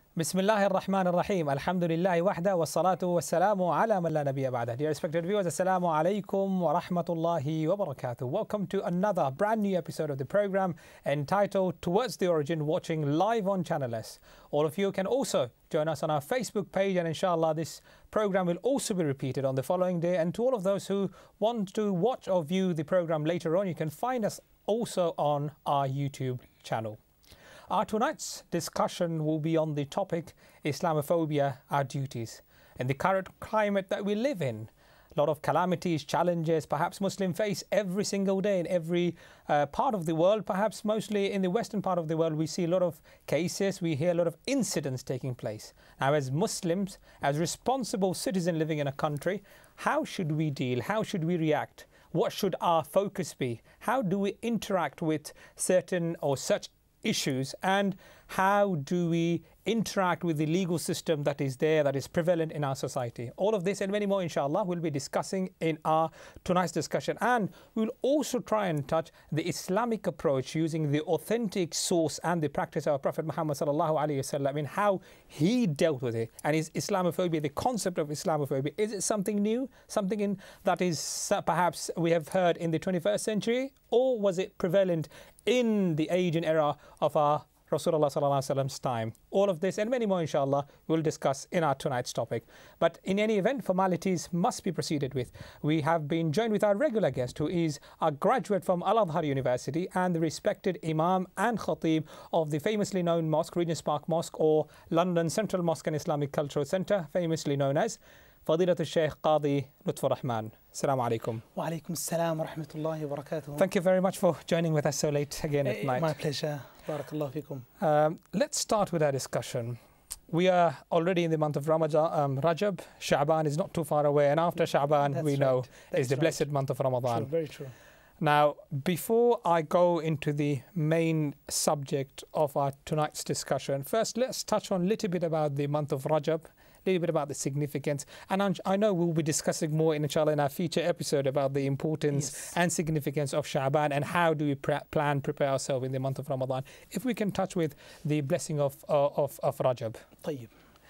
Bismillahir Rahmanir Rahim. Alhamdulillahi wahda wa salatu wa salamu ala man la nabiyya ba'da. Dear respected viewers, assalamu alaikum wa rahmatullahi wa barakatuh. Welcome to another brand new episode of the program entitled Towards the Origin, watching live on Channel S. All of you can also join us on our Facebook page, and inshallah this program will also be repeated on the following day. And to all of those who want to watch or view the program later on, you can find us also on our YouTube channel. Our tonight's discussion will be on the topic Islamophobia, our duties. In the current climate that we live in, a lot of calamities, challenges, perhaps Muslims face every single day in every part of the world, perhaps mostly in the western part of the world, we see a lot of cases, we hear a lot of incidents taking place. Now, as Muslims, as responsible citizens living in a country, how should we deal? How should we react? What should our focus be? How do we interact with certain or such issues, and how do we interact with the legal system that is there, that is prevalent in our society? All of this and many more, inshallah, we'll be discussing in our tonight's discussion. And we'll also try and touch the Islamic approach using the authentic source and the practice of our Prophet Muhammad sallallahu alaihi wasallam, in how he dealt with it. And is Islamophobia, the concept of Islamophobia, is it something new, something that is perhaps we have heard in the 21st century, or was it prevalent in the age and era of our Rasulullah sallallahu alaihi wasallam's time? All of this and many more, inshallah, we'll discuss in our tonight's topic. But in any event, formalities must be proceeded with. We have been joined with our regular guest, who is a graduate from Al-Azhar University and the respected Imam and Khateeb of the famously known mosque, Regent Park Mosque, or London Central Mosque and Islamic Cultural Centre, famously known as Fadilat Shaykh Kazi Lutfur Rahman. Assalamu alaikum. Wa alaikum assalam wa rahmatullahi wa barakatuh. Thank you very much for joining with us so late again at night. My pleasure. Barakallahu fikum. Let's start with our discussion. We are already in the month of Rajab. Sha'ban is not too far away, and after Sha'ban, we know is the blessed month of Ramadan. True, very true. Now, before I go into the main subject of our tonight's discussion, first let's touch on a little bit about the month of Rajab, a little bit about the significance. And I know we'll be discussing more, inshallah, in our future episode about the importance and significance of Sha'ban and how do we prepare ourselves in the month of Ramadan. If we can touch with the blessing of Rajab. طيب.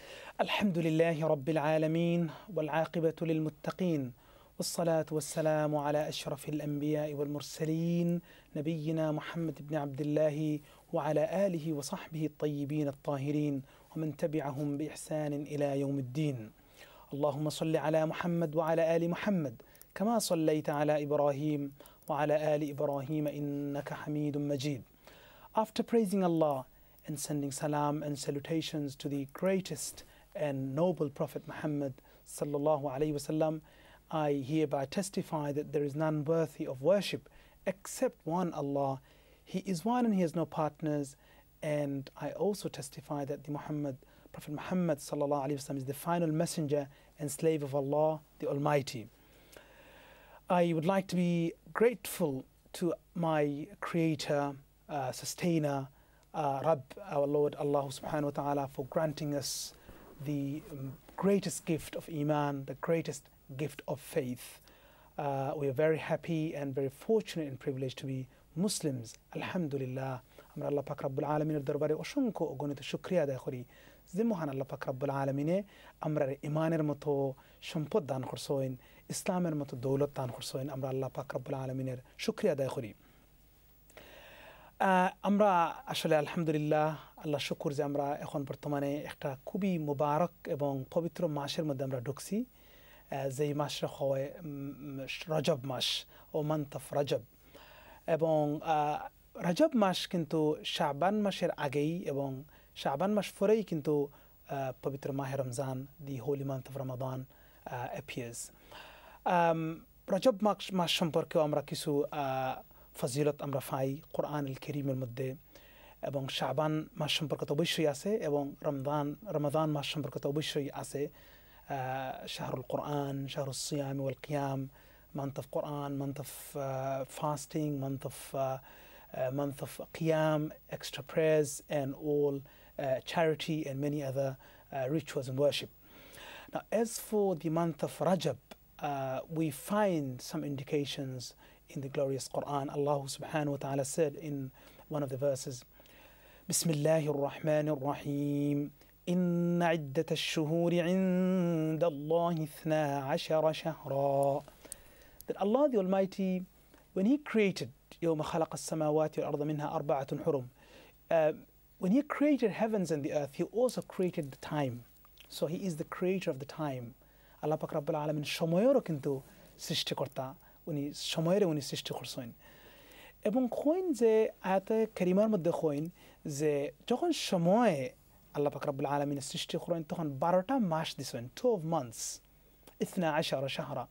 الحمد لله رب العالمين والعاقبة للمتقين والصلاة والسلام على أشرف الأنبياء والمرسلين نبينا محمد بن عبد الله وعلى آله وصحبه الطيبين الطاهرين ومن تبعهم بإحسان إلى يوم الدين. اللهم صل على محمد وعلى آل محمد كما صليت على إبراهيم وعلى آل إبراهيم إنك حميد مجيد. After praising Allah and sending salam and salutations to the greatest and noble Prophet Muhammad sallallahu alaihi wasallam, I hereby testify that there is none worthy of worship except one Allah. He is one and He has no partners. And I also testify that Prophet Muhammad sallallahu alaihi wasallam is the final messenger and slave of Allah, the Almighty. I would like to be grateful to my Creator, Sustainer, Rabb, our Lord Allah subhanahu wa ta'ala, for granting us the greatest gift of Iman, the greatest gift of faith. We are very happy and very fortunate and privileged to be Muslims. Alhamdulillah. Amra Allah Pak Rabbul Alamin darbare অসংখ্য অগণিত শুকরিয়া আদায় করি যে মহান আল্লাহ পাক রব্বুল আলামিনে আমরার ইমানের মতো সম্পদ দান করছেন, ইসলামের মতো দৌলত দান করছেন। আমরা আল্লাহ পাক রব্বুল আলামিনের শুকরিয়া আদায় করি। আমরা আসলে আলহামদুলিল্লাহ আল্লাহ শুকর যে আমরা এখন বর্তমানে একটা খুবই মুবারক এবং পবিত্র মাসের মধ্যে আমরা ঢুকছি, যেই মাসটা হয় রজব মাস ও মান্থ অফ রজব। এবং রজব মাস কিন্তু শাবান মাসের আগেই এবং শাবান মাস পরেই কিন্তু পবিত্র মাহে Ramzan, the holy month of Ramadan appears. Rajab মাস সম্পর্কেও আমরা কিছু ফজিলত আমরা পাই কোরআনুল কারীমের মধ্যে, এবং শাবান মাস সম্পর্কে তো অবশ্যই আছে, এবং রমাদান মাস সম্পর্কে তো অবশ্যই আছে। শাহরুল কোরআন, শাহরুল সিয়াম ওয়াল কিয়াম, month of Quran, month of fasting, month of qiyam, extra prayers, and all charity and many other rituals and worship. Now, as for the month of Rajab, we find some indications in the glorious Quran. Allah subhanahu wa ta'ala said in one of the verses, Bismillahir Rahmanir Rahim, إن عدة الشهور عند الله 12 شهرا. That Allah the Almighty, when He created يوم خلق السماوات والأرض منها 4 حرم, when He created heavens and the earth, He also created the time. So He is the creator of the time. Allah পাক রব্বুল আলামিন সময়রও কিন্তু সৃষ্টি কর্তা, উনি সময়ের উনি সৃষ্টি করছেন। এবং কইন যে আয়াতে কারিমার মধ্যে কইন যে যখন সময়ে আল্লাহ পাক রব্বুল আলামিন সৃষ্টি করেন তখন 12টা মাস দিছেন, 12 months, 12 শাহরা।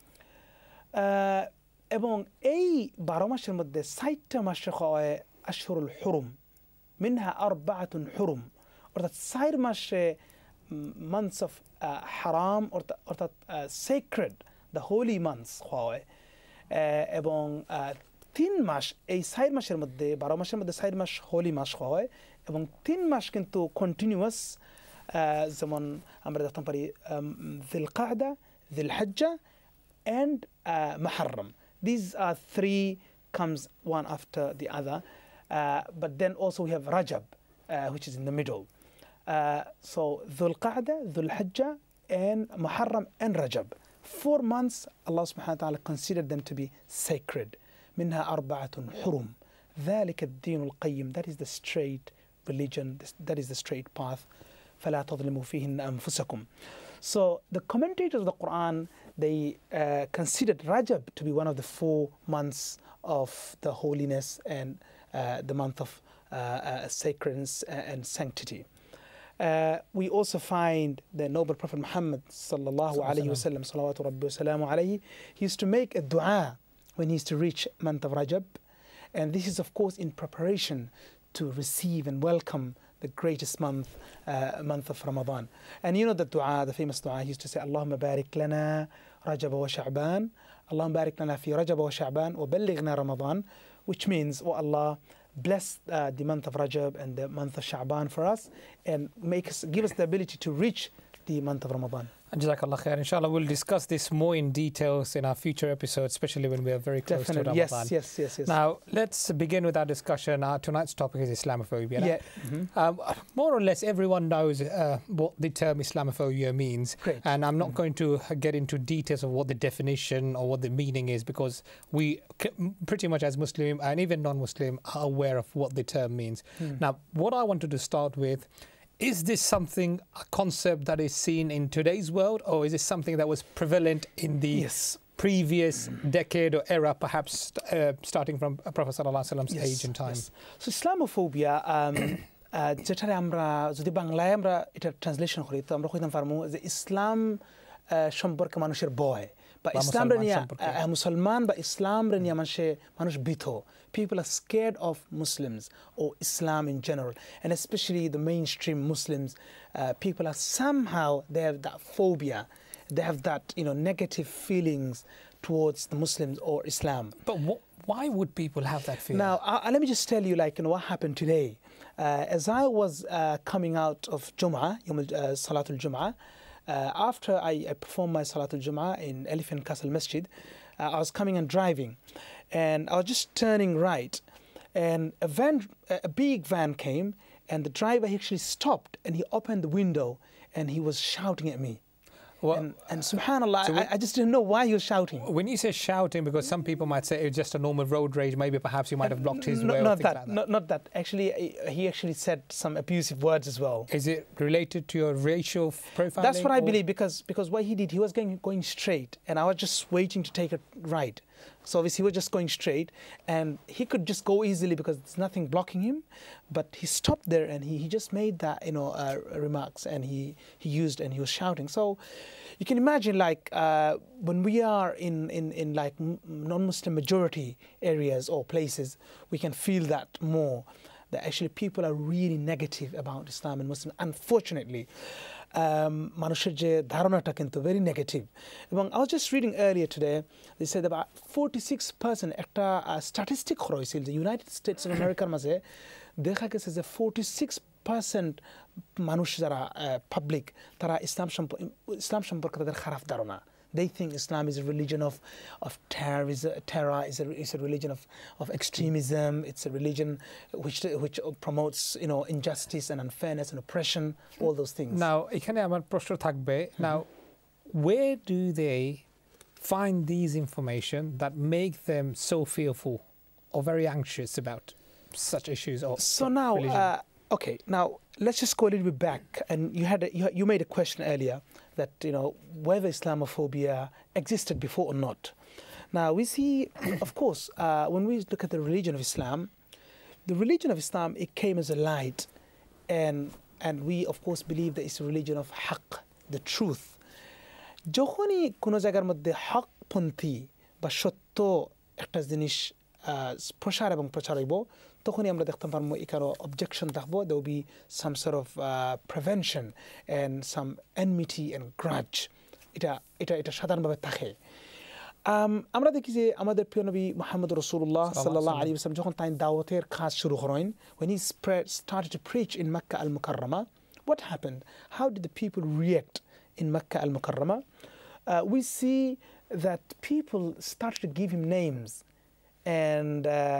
এবং এই 12 মাসের মধ্যে 60টা মাসে হয় আশহুরুল হুরুম, মিনহা 4 হুরুম, অর্থাৎ 4 মাসে months of haram অর্থাৎ sacred, the holy months হয়। এবং 3 মাস, এই 4 মাসের মধ্যে 12 মাসের মধ্যে 4 মাস হোলি মাস হয় এবং 3 মাস কিন্তু কন্টিনিউয়াস, যেমন আমরা দেখতে পারি যিলকাদা, যিলহজ্জা and Muharram. These are 3 comes one after the other, but then also we have Rajab, which is in the middle. So Dhul Qa'dah, Dhul Hajjah and Muharram and Rajab, 4 months Allah subhanahu wa ta'ala considered them to be sacred. منها 4 حرم ذلك الدين القيم, that is the straight religion, that is the straight path. فلا تظلموا فيهن أنفسكم. So the commentators of the Quran, they considered Rajab to be one of the 4 months of the holiness and the month of sacredness and sanctity. We also find the noble Prophet Muhammad sallallahu alayhi wa sallam, salawatu rabbi wa salamu alayhi, he used to make a dua when he used to reach month of Rajab, and this is of course in preparation to receive and welcome the greatest month, month of Ramadan. And you know the dua, the famous dua, he used to say, Allahumma barik lana Rajab wa Sha'ban, Allahumma barik lana fi Rajab wa Sha'ban wa ballighna Ramadan, which means, oh Allah, bless the month of Rajab and the month of Sha'ban for us, and give us the ability to reach the month of Ramadan. Jazakallah khair. Inshallah, we'll discuss this more in details in our future episodes, especially when we are very close to Ramadan. Yes. Now, let's begin with our discussion. Tonight's topic is Islamophobia. Yeah. More or less, everyone knows what the term Islamophobia means. Great. And I'm not going to get into details of what the definition or what the meaning is, because we pretty much as Muslim and even non-Muslim are aware of what the term means. Now, what I wanted to start with, is this something, a concept that is seen in today's world, or is it something that was prevalent in the previous decade or era, perhaps starting from Prophet Sallallahu Alaihi Wasallam's age and time? So Islamophobia, যেটারে আমরা যদি বাংলায় আমরা এটা translation করি তো আমরা কইতাম পারমু যে ইসলাম সম্পর্কে মানুষের ভয়, বা ইসলাম রে নিয়া মুসলমান বা ইসলাম রে নিয়া মানুষ ভীত. People are scared of Muslims or Islam in general, and especially the mainstream Muslims. People are somehow, they have that phobia, they have that negative feelings towards the Muslims or Islam. But why would people have that feeling? Now, let me just tell you, what happened today. As I was coming out of Jum'ah, Salatul Jum'ah, after I performed my Salatul Jum'ah in Elephant Castle Masjid, I was coming and driving, and I was just turning right, and a big van came, and the driver actually stopped, and he opened the window, and he was shouting at me. And subhanallah, so I just didn't know why he was shouting. When you say shouting, because some people might say it's just a normal road rage, maybe perhaps you might have blocked his way. Not that. Actually, he actually said some abusive words as well. Is it related to your racial profiling? That's what I believe, because what he did, he was going straight, and I was just waiting to take a right. So obviously he was just going straight, and he could just go easily because there's nothing blocking him, but he stopped there and he just made that remarks, and he used, and he was shouting. So you can imagine, when we are in like non-Muslim majority areas or places, we can feel that more, that actually people are really negative about Islam and Muslim, unfortunately. মানুষের যে ধারণাটা কিন্তু very negative. এবং I was just reading earlier today, they said about 46%, একটা statistic হয়েছিল যে United states of আমেরিকার মাঝে দেখা গেছে যে 46% মানুষ যারা পাবলিক, তারা ইসলাম সম্পর্কে তাদের খারাপ ধারণা, They think Islam is a religion of terror, is a religion of extremism. It's a religion which promotes, you know, injustice and unfairness and oppression, all those things. Now, এখানে আমার প্রশ্ন থাকবে, now where do they find these information that make them so fearful or very anxious about such issues or so now okay, now let's just go a little bit back, and you made a question earlier that, you know, whether Islamophobia existed before or not. Now we see, of course, when we look at the religion of Islam, it came as a light, and we of course believe that it's a religion of haqq, the truth. যখনই কোনো জায়গার মধ্যে হকপন্থী বা সত্য একটা জিনিস প্রসার এবং প্রচার হইব, তখনই আমরা দেখতে পারবো এখানে অবজেকশন থাকবো, there will be some sort of prevention and some enmity and grudge. এটা সাধারণভাবে থাকে। আমরা দেখি যে আমাদের প্রিয় নবী মুহাম্মদ রাসূলুল্লাহ সাল্লাল্লাহু আলাইহি ওয়াসাল্লাম যখন তাই দাওয়াতের কাজ শুরু করেন, when he started to preach in Makkah al-Mukarramah, what happened? How did the people react in Makkah al-Mukarramah? We see that people started to give him names, and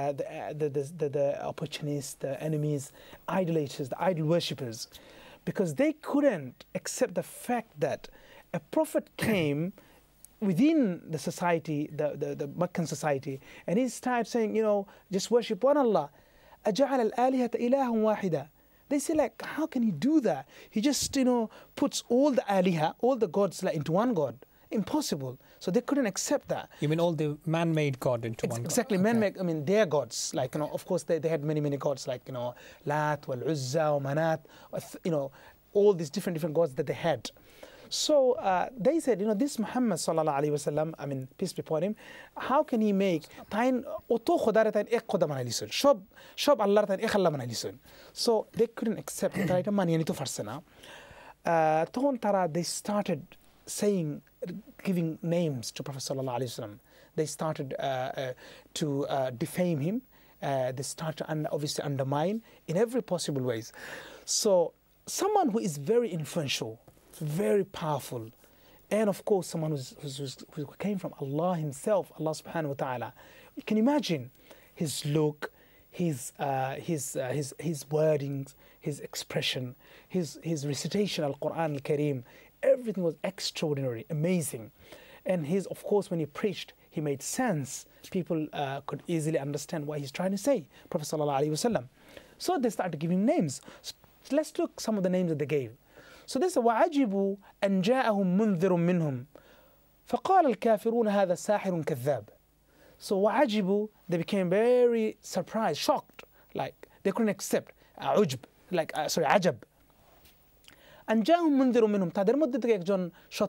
the opportunists, the enemies, idolaters, the idol worshippers, because they couldn't accept the fact that a prophet came within the society, the Meccan society, and he started saying, you know, just worship one Allah. أَجَعَلَ الْآلِهَةَ إِلَهًا وَاحِدًا. They say, like, how can he do that? He just, you know, puts all the aliha, all the gods, like, into one God. Impossible. So they couldn't accept that. You mean all the man-made God into one God? Exactly, man-made. I mean, their gods. Like, you know, of course, they had many gods, like, you know, Lat, wal Uzza, Manat, you know, all these different gods that they had. So they said, you know, this Muhammad sallallahu alaihi wasallam, I mean, peace be upon him, how can he make tain oto khodare tain ek khoda manai lison, shob Allah tain ek Allah manai lison? So they couldn't accept that. Mani to farsana. Tohon tara, they started saying, giving names to Prophet sallallahu alaihi wasallam. They started to defame him. They started to obviously undermine in every possible ways. So someone who is very influential, very powerful, and of course someone who came from Allah himself, Allah subhanahu wa ta'ala. You can imagine his look, his wordings, his expression, his recitation al-Quran al-Kareem, everything was extraordinary, amazing. And of course, when he preached, he made sense. People could easily understand what he's trying to say, Prophet sallallahu alaihi wasallam. So they started giving names. So let's look some of the names that they gave. So they said, وَعَجِبُوا أَنْ جَاءَهُمْ مُنذِرٌ مِّنْهُمْ فَقَالَ الْكَافِرُونَ هَذَا سَاحِرٌ كَذَّابٌ. So وَعَجِبُوا, they became very surprised, shocked, like they couldn't accept. عُجب, like عجب. أن جاءهم منذر منهم, তাদের মধ্যে থেকে একজন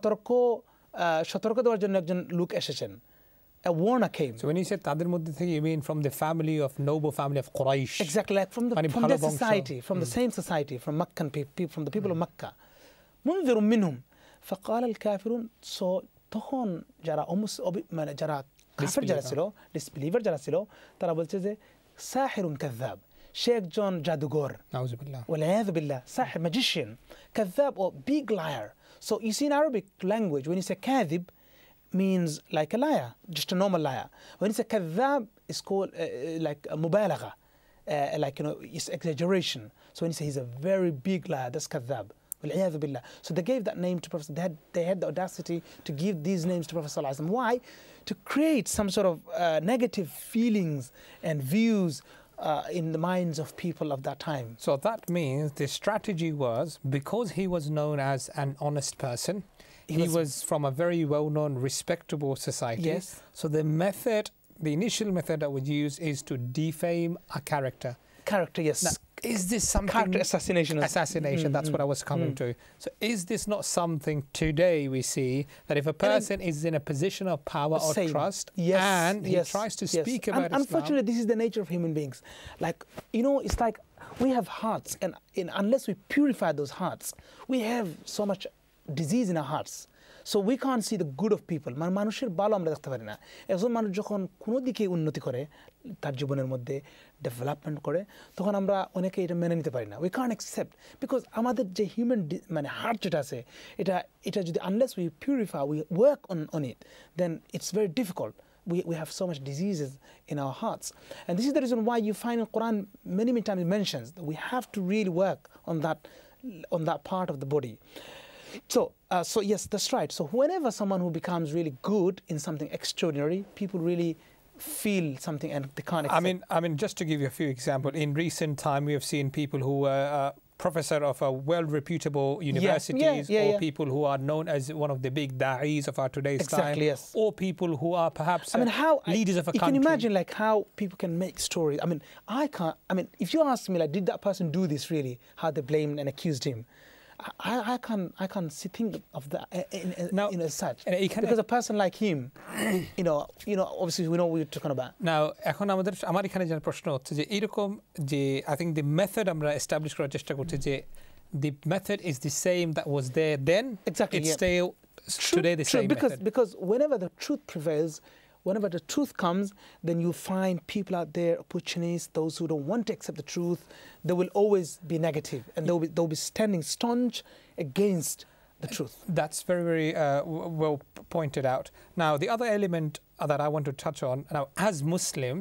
সতর্ক দেওয়ার জন্য একজন লোক এসেছেন. A warner came. So when you said তাদের মধ্যে থেকে, you mean from the noble family of Quraysh? Exactly, like from their society, from the same society, from Meccan people, from the people of Mecca. منذر منهم فقال الكافرون. So তখন যারা মানে যারা কাফের যারা ছিল, disbeliever যারা ছিল, তারা বলছে যে সাহিরুন কাযযাব, সে একজন জাদুঘর, নাউযুবিল্লাহ, ওয়ালিয়াযু বিল্লাহ, Sahir, magician, কাযযাব, or big liar. So you see in Arabic language, when you say kadhib, means like a liar, just a normal liar. When you say kadhab, it's called like a mubalagha, like, you know, it's exaggeration. So when you say he's a very big liar, that's kadhab. Wal-'iyadhu billah. So they gave that name to Prophet. They had the audacity to give these names to Prophet sallallahu alaihi wasallam. Why? To create some sort of negative feelings and views in the minds of people of that time. So that means the strategy was, because he was known as an honest person, he was from a very well-known, respectable society. Yes. So the initial method that was used is to defame a character. Yes. Now, is this something... Character assassination. Assassination, that's what I was coming to. So is this not something today we see, that if a person is in a position of power or trust, and he tries to speak about Islam... Unfortunately, this is the nature of human beings. Like, you know, it's like we have hearts, and unless we purify those hearts, we have so much disease in our hearts. So we can't see the good of people. মানুষের ভালো আমরা দেখতে পারি না। একজন মানুষ যখন কোনো দিকে উন্নতি করে তার জীবনের মধ্যে ডেভেলপমেন্ট করে তখন আমরা অনেকে এটা মেনে নিতে পারি না। We can't accept because আমাদের যে হিউম্যান মানে হার্ট যেটা আছে এটা যদি unless we purify, we work on it, then it's very difficult. We have so much diseases in our hearts. And this is the reason why you find in Quran many times it mentions that we have to really work on that part of the body. So yes, that's right. So whenever someone who becomes really good in something extraordinary, people really feel something and they can't accept. I mean, just to give you a few examples, in recent time we have seen people who are professor of a well-reputable universities, or people who are known as one of the big da'is of our today's time, or people who are perhaps leaders of a country. You can imagine like how people can make stories. I mean, if you ask me like, did that person do this really? How they blamed and accused him? I can't think of that in as such. Because a person like him, you know, obviously we know what we're talking about. Now, এখন আমার এখানে যে প্রশ্ন হচ্ছে যে এরকম যে I think the method আমরা establish করার চেষ্টা করছি যে the method is the same that was there then. Exactly. It's still today the same method. Because whenever the truth prevails, whenever the truth comes, then you find people out there, opportunists, those who don't want to accept the truth, they will always be negative and they'll be standing staunch against the truth. That's very, very well pointed out. Now, the other element that I want to touch on, now, as Muslims,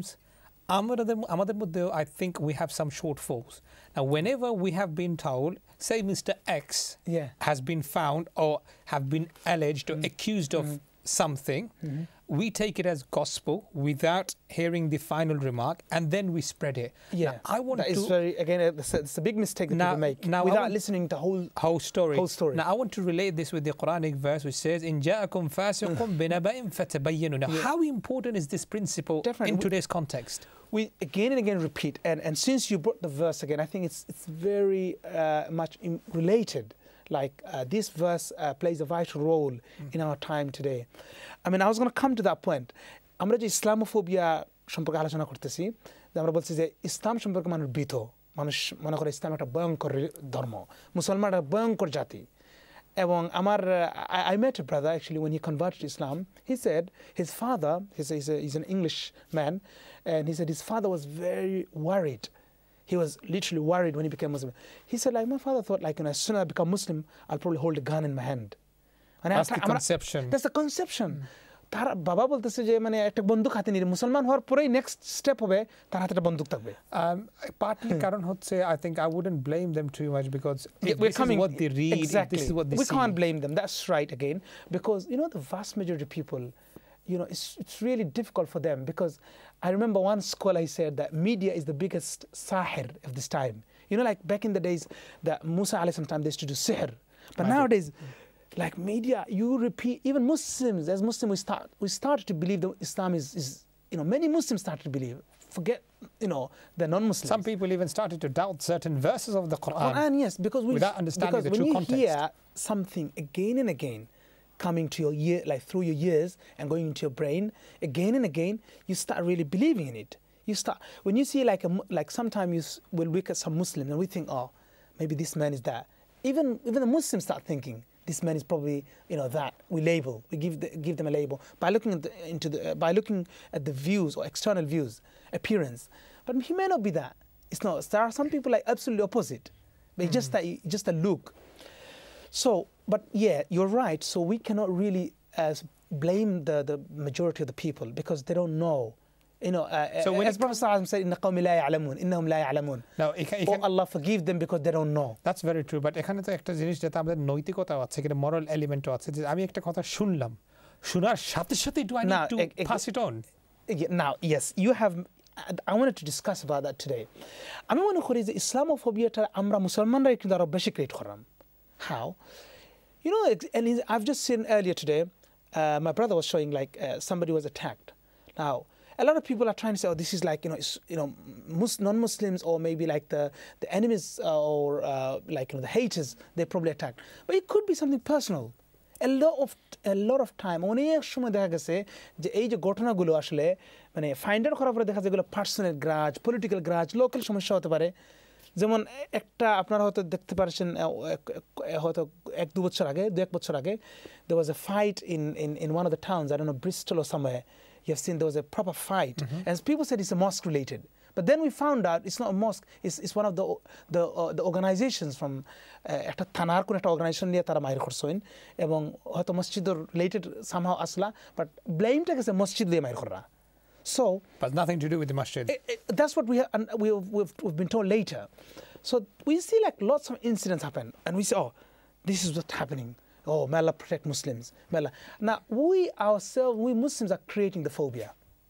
I think we have some shortfalls. Now, whenever we have been told, say Mr. X has been found or have been alleged or accused of something, we take it as gospel without hearing the final remark, and then we spread it. Yeah, now, that is very, again, it's a big mistake that people make without listening to the whole story. Now, I want to relate this with the Quranic verse which says, "In ja'akum fasiqun binaba'in fatabayyanu." Now, how important is this principle in today's context? We again and again repeat, and since you brought the verse again, I think it's very much related. Like this verse plays a vital role in our time today. I mean, I was going to come to that point. আমরা যে Islamophobia সম্পর্কে আলোচনা করতেছি, আমরা বলছি যে ইসলাম সম্পর্কে মানুষ ভীত, মানুষ মনে করে ইসলাম একটা ভয়ঙ্কর ধর্ম, মুসলমান একটা ভয়ঙ্কর জাতি। এবং আমার I met a brother actually when he converted to Islam. He said his father, he's an English man, and he said his father was very worried. He was literally worried when he became Muslim. He said, like, my father thought, like, as soon as I become Muslim, I'll probably hold a gun in my hand. And that's the conception. That's the conception. তার বাবা বলতেছে যে মানে একটা বন্দুক হাতে নিয়ে মুসলমান হওয়ার পরেই নেক্সট স্টেপ হবে তার হাতে একটা বন্দুক থাকবে। Partly কারণ হচ্ছে I think I wouldn't blame them too much because this is what they read, this is what they see. We can't blame them. That's right again, because you know the vast majority of people, you know, it's really difficult for them, because I remember one scholar, he said that media is the biggest sahir of this time. You know, like back in the days that Musa alayhi salam time they used to do sihr, but nowadays, like media, you repeat, even Muslims, as Muslims we started to believe that Islam is you know, many Muslims started to believe, forget, you know, the non-Muslims. Some people even started to doubt certain verses of the Quran. Yes, because without understanding the true context. When you hear something again and again coming to your ear, like through your ears and going into your brain again and again, you start really believing in it. You start, when you see like sometimes you will look at some Muslim and we think, oh, maybe this man is that. Even the Muslims start thinking this man is probably, you know, that. We label, we give them a label by looking at by looking at the views or external views, appearance. But he may not be that. It's not. There are some people like absolutely opposite. But just a look. So, but yeah, you're right. So we cannot really blame the majority of the people because they don't know. You know, so when as Prophet ﷺ said, "Inna qawmi la ya'lamun, innahum la ya'lamun." Now, Allah forgive them because they don't know. That's very true. But এখানে তো একটা জিনিস যেটা আমাদের নৈতিকতা আছে, একটা moral element আছে যে আমি একটা কথা শুনলাম, শোনার সাথে সাথে do I need to pass it on? Now, yes, you have. I wanted to discuss about that today. আমি মনে করি যে ইসলামোফোবিয়াটা আমরা মুসলমানরা কিন্তু আরো বেশি ক্রিয়েট করলাম. How? You know, and I've just seen earlier today, my brother was showing like somebody was attacked. Now, a lot of people are trying to say, oh, this is like, non-Muslims or maybe like the enemies or like, the haters, they probably attacked. But it could be something personal. A lot of time, অনেক সময় দেখা গেছে যে এই যে ঘটনাগুলো আসলে মানে ফাইন্ড আউট করার পরে দেখা যায় এগুলো personal grudge, political grudge, local সমস্যা হতে পারে। যেমন একটা আপনারা হয়তো দেখতে পারছেন হয়তো এক এক বছর আগে there was a fight in one of the towns, I don't know, Bristol or somewhere. You have seen there was a proper fight, and people said it's a mosque related. But then we found out it's not a mosque. It's one of the organizations from একটা থানার কোন একটা organisation নিয়ে তারা মাইর করছেন এবং হয়তো মসজিদের রিলেটেড somehow আসলা, but blameটা গেছে মসজিদ দিয়ে মাইর করা. So, but nothing to do with the masjid. That's what we've been told later. So we see like lots of incidents happen, and we say, oh, this is what's happening. Oh, may Allah protect Muslims. May Allah. Now we ourselves, we Muslims, are creating the phobia.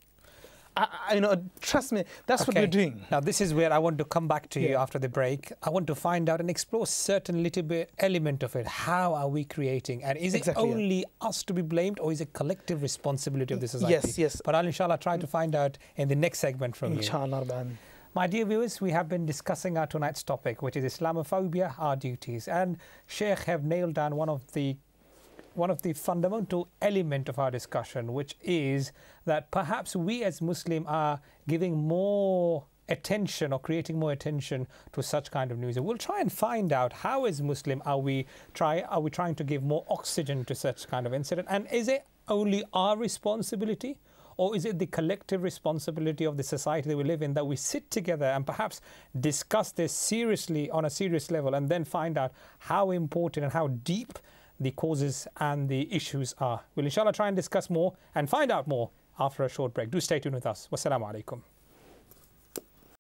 Trust me, that's what we're doing. Now, this is where I want to come back to you after the break. I want to find out and explore certain little bit element of it. How are we creating? And is it only us to be blamed, or is it collective responsibility of the society? Yes. But I'll inshallah try to find out in the next segment from you. Inshallah. My dear viewers, we have been discussing our tonight's topic, which is Islamophobia, our duties. And Sheikh have nailed down one of the fundamental element of our discussion, which is that perhaps we as Muslim are giving more attention or creating more attention to such kind of news. And we'll try and find out how as Muslim are we trying to give more oxygen to such kind of incident. And is it only our responsibility, or is it the collective responsibility of the society that we live in, that we sit together and perhaps discuss this seriously on a serious level, and then find out how important and how deep the causes and the issues are? We'll inshallah try and discuss more and find out more after a short break. Do stay tuned with us. Wassalamu alaikum.